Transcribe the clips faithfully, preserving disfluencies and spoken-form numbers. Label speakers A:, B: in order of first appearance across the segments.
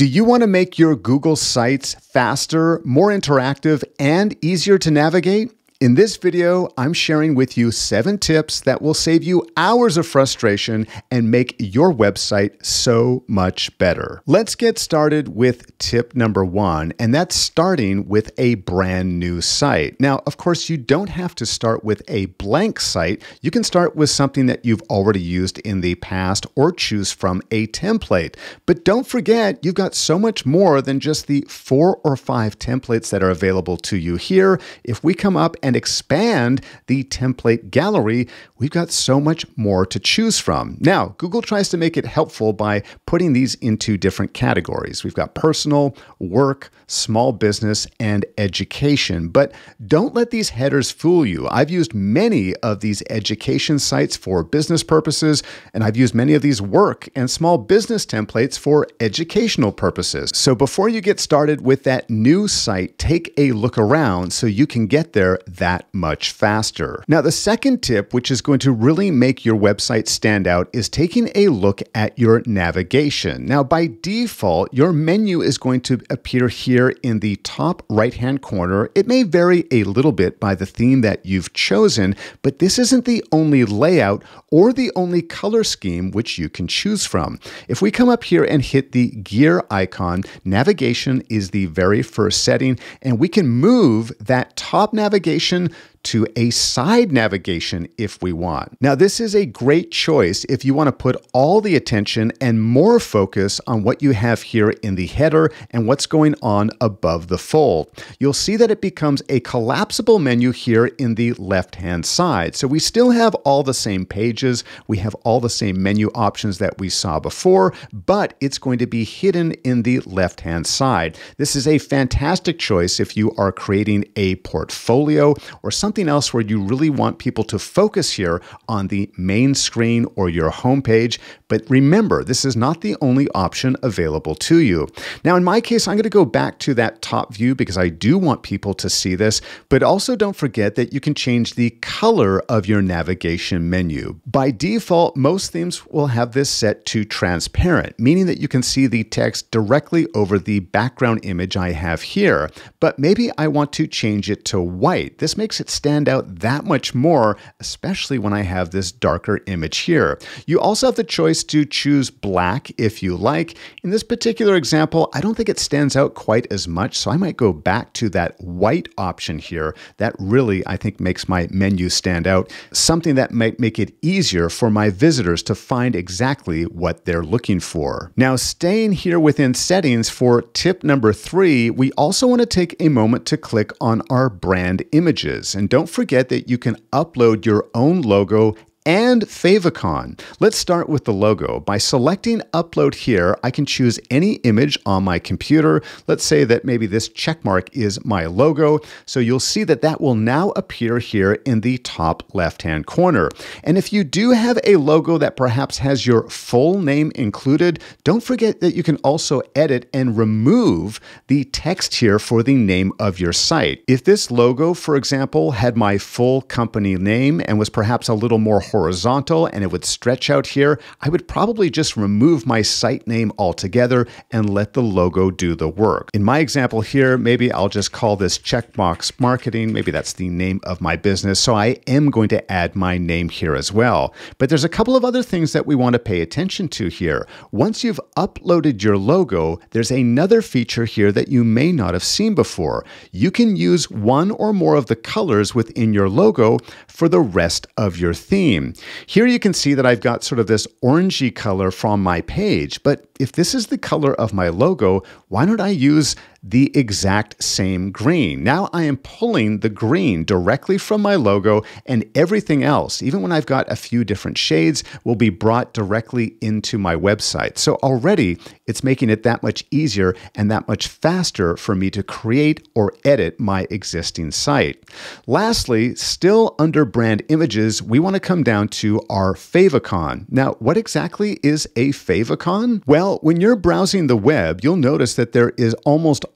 A: Do you want to make your Google sites faster, more interactive, and easier to navigate? In this video, I'm sharing with you seven tips that will save you hours of frustration and make your website so much better. Let's get started with tip number one, and that's starting with a brand new site. Now, of course, you don't have to start with a blank site. You can start with something that you've already used in the past or choose from a template. But don't forget, you've got so much more than just the four or five templates that are available to you here. If we come up and and expand the template gallery, we've got so much more to choose from. Now, Google tries to make it helpful by putting these into different categories. We've got personal, work, small business, and education. But don't let these headers fool you. I've used many of these education sites for business purposes, and I've used many of these work and small business templates for educational purposes. So before you get started with that new site, take a look around so you can get there that much faster. Now, the second tip, which is going to really make your website stand out, is taking a look at your navigation. Now, by default, your menu is going to appear here in the top right-hand corner. It may vary a little bit by the theme that you've chosen, but this isn't the only layout or the only color scheme which you can choose from. If we come up here and hit the gear icon, navigation is the very first setting, and we can move that top navigation to a side navigation if we want. Now, this is a great choice if you want to put all the attention and more focus on what you have here in the header and what's going on above the fold. You'll see that it becomes a collapsible menu here in the left-hand side. So we still have all the same pages, we have all the same menu options that we saw before, but it's going to be hidden in the left-hand side. This is a fantastic choice if you are creating a portfolio or something Something else where you really want people to focus here on the main screen or your homepage. But remember, this is not the only option available to you. Now, in my case, I'm going to go back to that top view because I do want people to see this, but also don't forget that you can change the color of your navigation menu. By default, most themes will have this set to transparent, meaning that you can see the text directly over the background image I have here. But maybe I want to change it to white. This makes it stand out that much more, especially when I have this darker image here. You also have the choice to choose black if you like. In this particular example, I don't think it stands out quite as much, so I might go back to that white option here. That really, I think, makes my menu stand out, something that might make it easier for my visitors to find exactly what they're looking for. Now, staying here within settings for tip number three, we also want to take a moment to click on our brand images. And don't forget that you can upload your own logo and Favicon. Let's start with the logo. By selecting upload here, I can choose any image on my computer. Let's say that maybe this check mark is my logo. So you'll see that that will now appear here in the top left-hand corner. And if you do have a logo that perhaps has your full name included, don't forget that you can also edit and remove the text here for the name of your site. If this logo, for example, had my full company name and was perhaps a little more horizontal and it would stretch out here, I would probably just remove my site name altogether and let the logo do the work. In my example here, maybe I'll just call this Checkbox Marketing. Maybe that's the name of my business. So I am going to add my name here as well. But there's a couple of other things that we want to pay attention to here. Once you've uploaded your logo, there's another feature here that you may not have seen before. You can use one or more of the colors within your logo for the rest of your theme. Here you can see that I've got sort of this orangey color from my page, but if this is the color of my logo, why don't I use the exact same green? Now I am pulling the green directly from my logo, and everything else, even when I've got a few different shades, will be brought directly into my website. So already it's making it that much easier and that much faster for me to create or edit my existing site. Lastly, still under brand images, we want to come down to our Favicon. Now, what exactly is a Favicon? Well, when you're browsing the web, you'll notice that there is almost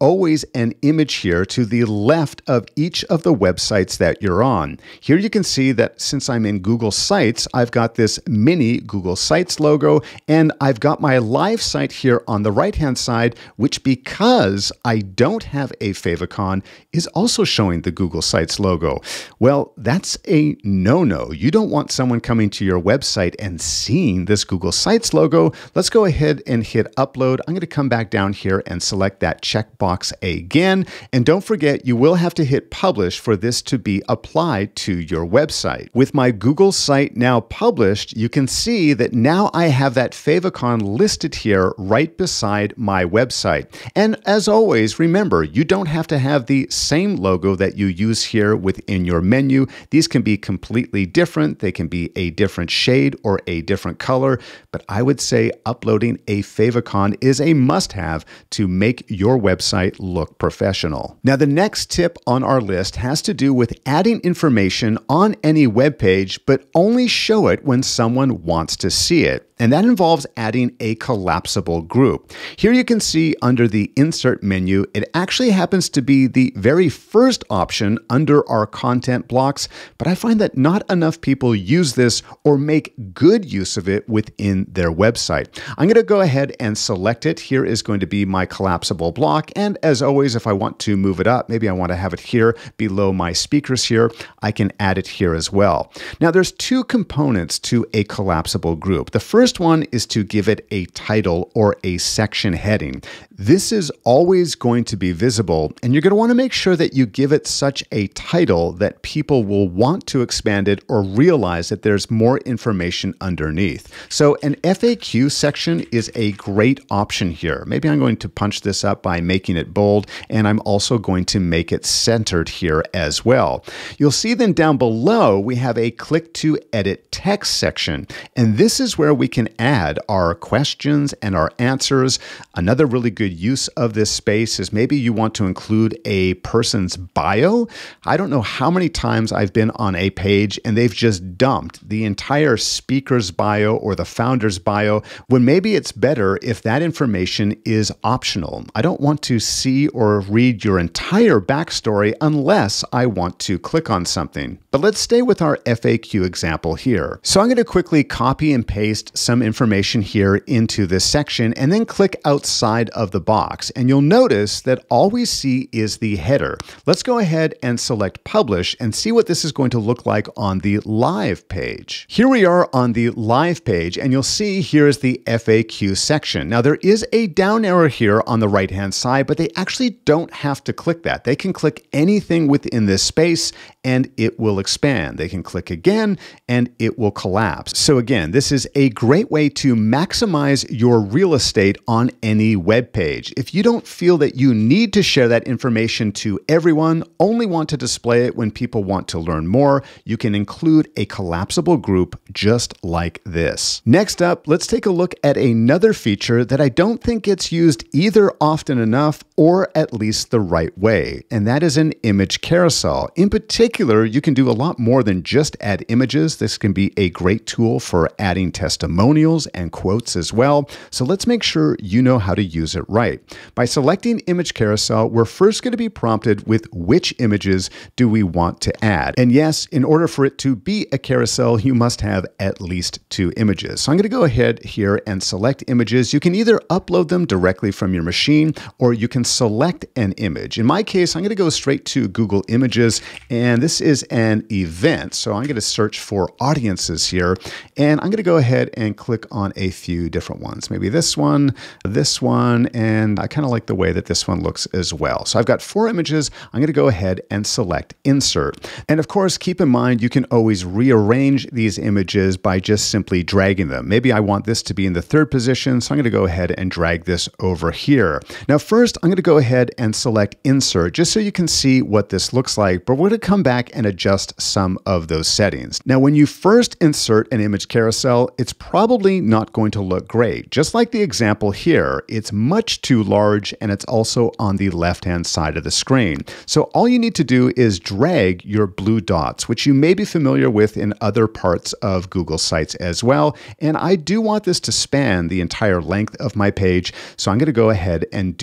A: always an image here to the left of each of the websites that you're on. Here you can see that since I'm in Google Sites, I've got this mini Google Sites logo, and I've got my live site here on the right-hand side, which, because I don't have a Favicon, is also showing the Google Sites logo. Well, that's a no-no. You don't want someone coming to your website and seeing this Google Sites logo. Let's go ahead and hit upload. I'm going to come back down here and select that checkbox again. And don't forget, you will have to hit publish for this to be applied to your website. With my Google site now published, you can see that now I have that Favicon listed here right beside my website. And as always, remember, you don't have to have the same logo that you use here within your menu. These can be completely different. They can be a different shade or a different color, but I would say uploading a Favicon is a must-have to make your website look professional. Now, the next tip on our list has to do with adding information on any web page, but only show it when someone wants to see it. And that involves adding a collapsible group. Here you can see under the Insert menu, it actually happens to be the very first option under our content blocks, but I find that not enough people use this or make good use of it within their website. I'm going to go ahead and select it. Here is going to be my collapsible block, and as always, if I want to move it up, maybe I want to have it here below my speakers here, I can add it here as well. Now, there's two components to a collapsible group. The first First one is to give it a title or a section heading. This is always going to be visible, and you're going to want to make sure that you give it such a title that people will want to expand it or realize that there's more information underneath. So an F A Q section is a great option here. Maybe I'm going to punch this up by making it bold, and I'm also going to make it centered here as well. You'll see then down below we have a click to edit text section, and this is where we can add our questions and our answers. Another really good use of this space is maybe you want to include a person's bio. I don't know how many times I've been on a page and they've just dumped the entire speaker's bio or the founder's bio, when maybe it's better if that information is optional. I don't want to see or read your entire backstory unless I want to click on something. But let's stay with our F A Q example here. So I'm going to quickly copy and paste some information here into this section and then click outside of the box. And you'll notice that all we see is the header. Let's go ahead and select publish and see what this is going to look like on the live page. Here we are on the live page, and you'll see here's the F A Q section. Now, there is a down arrow here on the right hand side, but they actually don't have to click that. They can click anything within this space and it will expand. They can click again and it will collapse. So again, this is a great way to maximize your real estate on any web page. If you don't feel that you need to share that information to everyone, only want to display it when people want to learn more, you can include a collapsible group just like this. Next up, let's take a look at another feature that I don't think gets used either often enough or at least the right way, and that is an image carousel. In particular, you can do a lot more than just add images. This can be a great tool for adding testimonials and quotes as well. So let's make sure you know how to use it right. By selecting image carousel, we're first going to be prompted with which images do we want to add. And yes, in order for it to be a carousel, you must have at least two images. So I'm going to go ahead here and select images. You can either upload them directly from your machine or you can select an image. In my case, I'm going to go straight to Google Images, and this is an event. So I'm going to search for audiences here, and I'm going to go ahead and click on a few different ones. Maybe this one, this one, and I kind of like the way that this one looks as well. So I've got four images. I'm going to go ahead and select Insert. And of course, keep in mind, you can always rearrange these images by just simply dragging them. Maybe I want this to be in the third position, so I'm going to go ahead and drag this over here. Now, first, I'm going to go ahead and select Insert just so you can see what this looks like, but we're going to come back and adjust some of those settings. Now, when you first insert an image carousel, it's probably not going to look great. Just like the example here, it's much too large and it's also on the left-hand side of the screen. So all you need to do is drag your blue dots, which you may be familiar with in other parts of Google Sites as well. And I do want this to span the entire length of my page, so I'm going to go ahead and do that as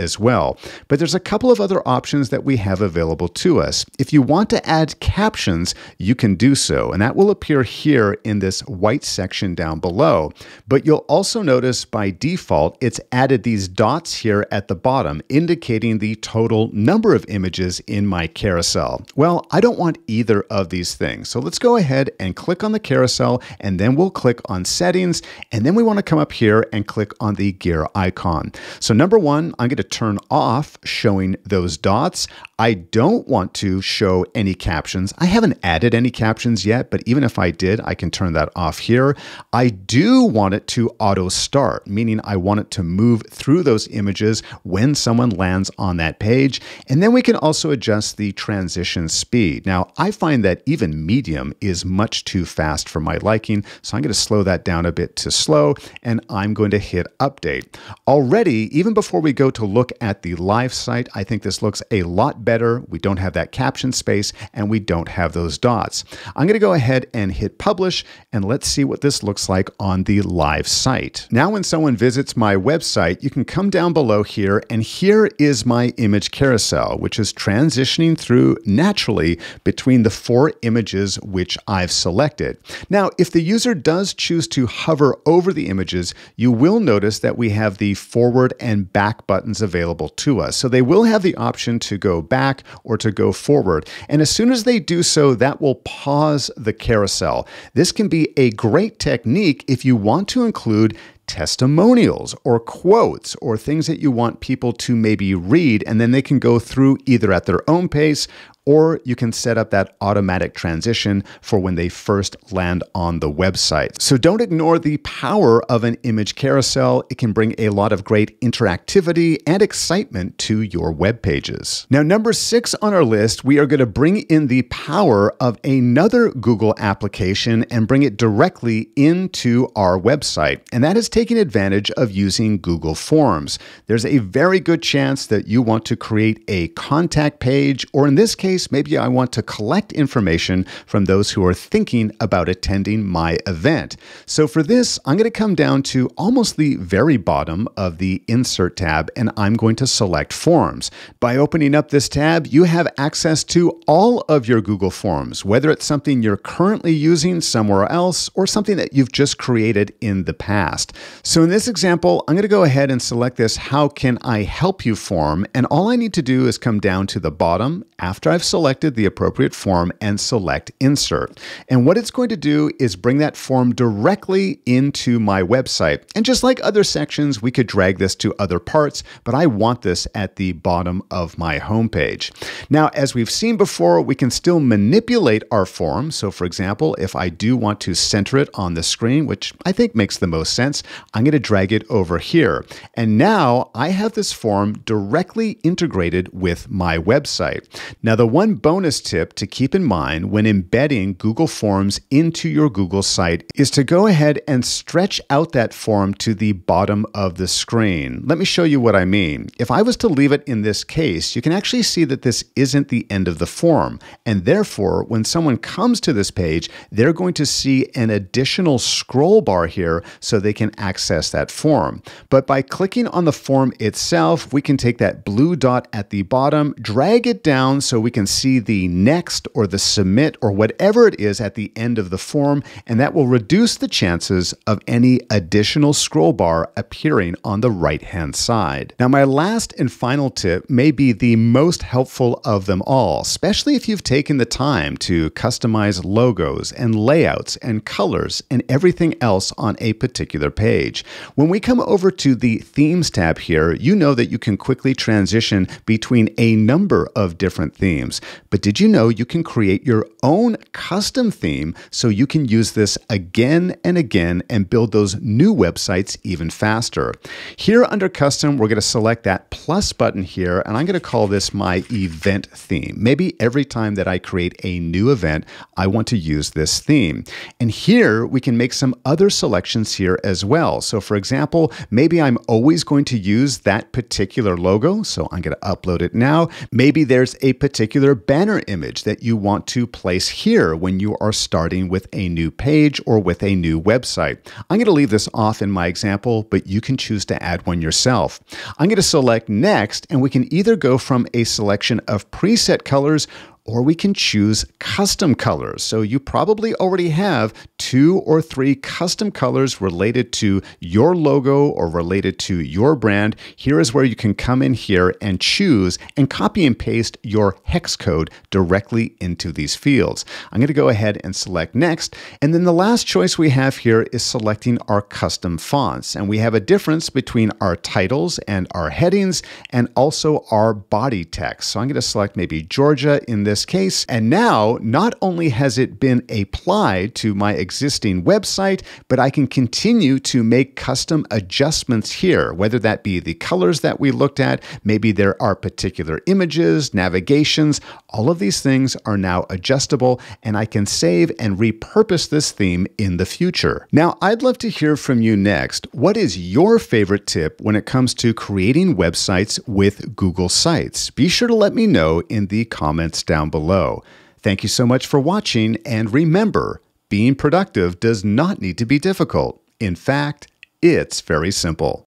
A: as well. But there's a couple of other options that we have available to us. If you want to add captions, you can do so, and that will appear here in this white section down below. But you'll also notice by default, it's added these dots here at the bottom, indicating the total number of images in my carousel. Well, I don't want either of these things. So let's go ahead and click on the carousel, and then we'll click on settings, and then we want to come up here and click on the gear icon. So number one, I'm going to turn off showing those dots. I don't want to show any captions. I haven't added any captions yet, but even if I did, I can turn that off here. I do want it to auto start, meaning I want it to move through those images when someone lands on that page. And then we can also adjust the transition speed. Now, I find that even medium is much too fast for my liking, so I'm going to slow that down a bit to slow, and I'm going to hit update. Already, even before we go to look at the live site, I think this looks a lot better. We don't have that caption space, and we don't have those dots. I'm going to go ahead and hit publish, and let's see what this looks like on the live site. Now, when someone visits my website, you can come down below here, and here is my image carousel, which is transitioning through naturally between the four images which I've selected. Now, if the user does choose to hover over the images, you will notice that we have the forward and back buttons available to us. So they will have the option to go back or to go forward. And as soon as they do so, that will pause the carousel. This can be a great technique if you want to include testimonials or quotes or things that you want people to maybe read, and then they can go through either at their own pace, or you can set up that automatic transition for when they first land on the website. So don't ignore the power of an image carousel. It can bring a lot of great interactivity and excitement to your web pages. Now, number six on our list, we are going to bring in the power of another Google application and bring it directly into our website. And that is taking advantage of using Google Forms. There's a very good chance that you want to create a contact page, or in this case, maybe I want to collect information from those who are thinking about attending my event. So for this, I'm going to come down to almost the very bottom of the Insert tab, and I'm going to select Forms. By opening up this tab, you have access to all of your Google Forms, whether it's something you're currently using somewhere else or something that you've just created in the past. So in this example, I'm going to go ahead and select this How Can I Help You form, and all I need to do is come down to the bottom after I've selected the appropriate form and select Insert. And what it's going to do is bring that form directly into my website. And just like other sections, we could drag this to other parts, but I want this at the bottom of my homepage. Now, as we've seen before, we can still manipulate our form. So for example, if I do want to center it on the screen, which I think makes the most sense, I'm going to drag it over here. And now I have this form directly integrated with my website. Now, the one bonus tip to keep in mind when embedding Google Forms into your Google site is to go ahead and stretch out that form to the bottom of the screen. Let me show you what I mean. If I was to leave it in this case, you can actually see that this isn't the end of the form. And therefore, when someone comes to this page, they're going to see an additional scroll bar here so they can access that form. But by clicking on the form itself, we can take that blue dot at the bottom, drag it down so we can see the next or the submit or whatever it is at the end of the form, and that will reduce the chances of any additional scroll bar appearing on the right-hand side. Now, my last and final tip may be the most helpful of them all, especially if you've taken the time to customize logos and layouts and colors and everything else on a particular page. When we come over to the Themes tab here, you know that you can quickly transition between a number of different themes. But did you know you can create your own custom theme so you can use this again and again and build those new websites even faster? Here under Custom, we're going to select that plus button here, and I'm going to call this my event theme. Maybe every time that I create a new event, I want to use this theme. And here we can make some other selections here as well. So for example, maybe I'm always going to use that particular logo, so I'm going to upload it now. Maybe there's a particular particular banner image that you want to place here when you are starting with a new page or with a new website. I'm going to leave this off in my example, but you can choose to add one yourself. I'm going to select Next, and we can either go from a selection of preset colors or we can choose custom colors. So you probably already have two or three custom colors related to your logo or related to your brand. Here is where you can come in here and choose and copy and paste your hex code directly into these fields. I'm going to go ahead and select Next. And then the last choice we have here is selecting our custom fonts. And we have a difference between our titles and our headings and also our body text. So I'm going to select maybe Georgia in this case. And now, not only has it been applied to my existing website, but I can continue to make custom adjustments here, whether that be the colors that we looked at, maybe there are particular images, navigations, all of these things are now adjustable, and I can save and repurpose this theme in the future. Now, I'd love to hear from you next. What is your favorite tip when it comes to creating websites with Google Sites? Be sure to let me know in the comments down below. Thank you so much for watching, and remember, being productive does not need to be difficult. In fact, it's very simple.